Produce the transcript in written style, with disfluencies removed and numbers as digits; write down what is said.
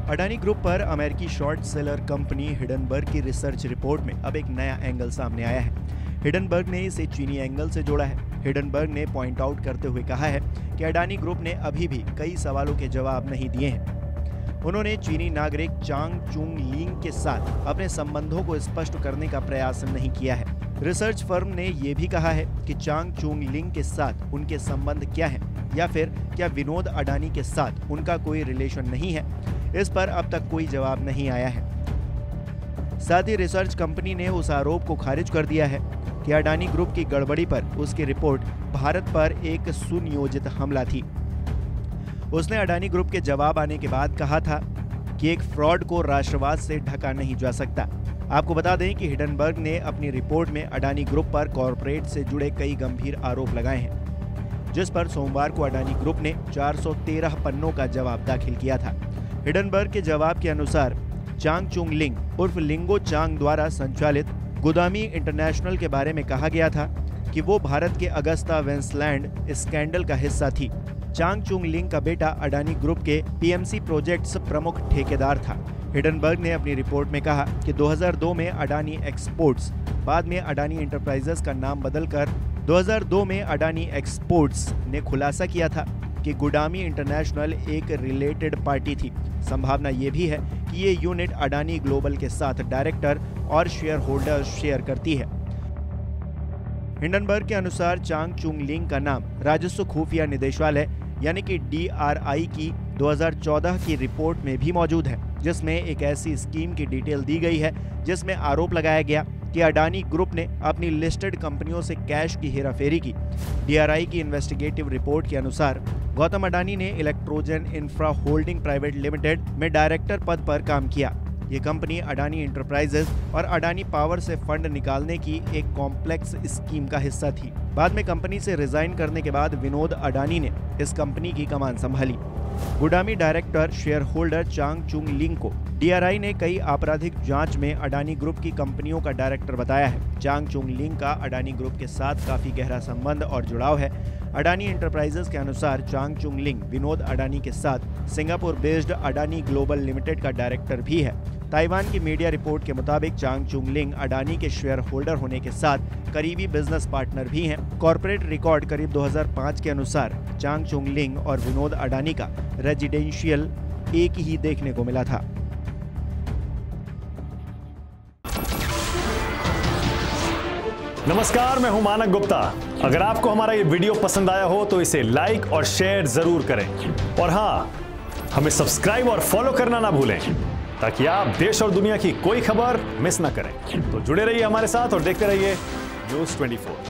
Adani group पर अमेरिकी short seller company Hindenburg की रिसर्च रिपोर्ट में अब एक नया एंगल सामने आया है। हिडनबर्ग ने इसे चीनी एंगल से जोड़ा है। हिडनबर्ग ने पॉइंट आउट करते हुए कहा है कि अडानी ग्रुप ने अभी भी कई सवालों के जवाब नहीं दिए हैं। उन्होंने चीनी नागरिक चांग चुंग लिंग के साथ अपने संबंधों को स्पष्ट करने का प्रयास नहीं किया है। रिसर्च फर्म ने यह भी कहा है कि चांग चुंग लिंग के साथ उनके संबंध क्या हैं, या फिर क्या विनोद अडानी के साथ उनका कोई रिलेशन नहीं है। इस पर अब तक कोई जवाब नहीं आया है। साथ ही रिसर्च कंपनी ने उस आरोप को खारिज कर दिया है कि अडानी ग्रुप की गड़बड़ी पर उसकी रिपोर्ट भारत पर एक सुनियोजित हमला थी। उसने अडानी ग्रुप के जवाब आने के बाद कहा था कि एक फ्रॉड को राष्ट्रवाद से ढका नहीं जा सकता। आपको बता दें कि हिडनबर्ग ने अपनी रिपोर्ट में अडानी ग्रुप पर कॉरपोरेट से जुड़े कई गंभीर आरोप लगाए हैं, जिस पर सोमवार को अडानी ग्रुप ने 413 पन्नों का जवाब दाखिल किया था। हिडनबर्ग के जवाब के अनुसार चांग चुंग लिंग उर्फ लिंगो चांग द्वारा संचालित गोदामी इंटरनेशनल के बारे में कहा गया था कि वो भारत के अगस्ता वेस्टलैंड स्कैंडल का हिस्सा थी। चांग चुंग लिंग का बेटा अडानी ग्रुप के पीएमसी प्रोजेक्ट्स प्रमुख ठेकेदार था। हिडनबर्ग ने अपनी रिपोर्ट में कहा कि 2002 में अडानी एक्सपोर्ट्स, बाद में अडानी एंटरप्राइजेस का नाम बदलकर 2002 में अडानी एक्सपोर्ट्स ने खुलासा किया था कि गोदामी इंटरनेशनल एक रिलेटेड पार्टी थी। संभावना यह भी है कि ये यूनिट अडानी ग्लोबल के साथ डायरेक्टर और शेयर होल्डर शेयर करती है। हिडनबर्ग के अनुसार चांग चुंग लिंग का नाम राजस्व खुफिया निदेशालय यानी कि DRI की 2014 की रिपोर्ट में भी मौजूद है, जिसमें एक ऐसी स्कीम की डिटेल दी गई है जिसमें आरोप लगाया गया कि अडानी ग्रुप ने अपनी लिस्टेड कंपनियों से कैश की हेराफेरी की। DRI की इन्वेस्टिगेटिव रिपोर्ट के अनुसार गौतम अडानी ने Electrogen infra holding private limited में डायरेक्टर पद पर काम किया। ये कंपनी अडानी एंटरप्राइजेस और अडानी पावर से फंड निकालने की एक कॉम्प्लेक्स स्कीम का हिस्सा थी। बाद में कंपनी से रिजाइन करने के बाद विनोद अडानी ने इस कंपनी की कमान संभाली। Gudami director shareholder Chang Chung Ling को DRI ने कई आपराधिक जांच में अडानी ग्रुप की कंपनियों का डायरेक्टर बताया है। चांग चुंग लिंग का अडानी ग्रुप के साथ काफी गहरा संबंध और जुड़ाव है। अडानी एंटरप्राइजेस के अनुसार चांग चुंग लिंग विनोद अडानी के साथ Singapore based Adani global limited का डायरेक्टर भी है। ताइवान की मीडिया रिपोर्ट के मुताबिक चांग चुंग लिंग अडानी के शेयर होल्डर होने के साथ करीबी बिजनेस पार्टनर भी हैं। कॉर्पोरेट रिकॉर्ड करीब 2005 के अनुसार चांग चुंग लिंग और विनोद अडानी का रेजिडेंशियल एक ही देखने को मिला था। नमस्कार, मैं हूं मानक गुप्ता। अगर आपको हमारा ये वीडियो पसंद आया हो तो इसे लाइक और शेयर जरूर करें, और हाँ, हमें सब्सक्राइब और फॉलो करना ना भूलें ताकि आप देश और दुनिया की कोई खबर मिस ना करें। तो जुड़े रहिए हमारे साथ और देखते रहिए News 24।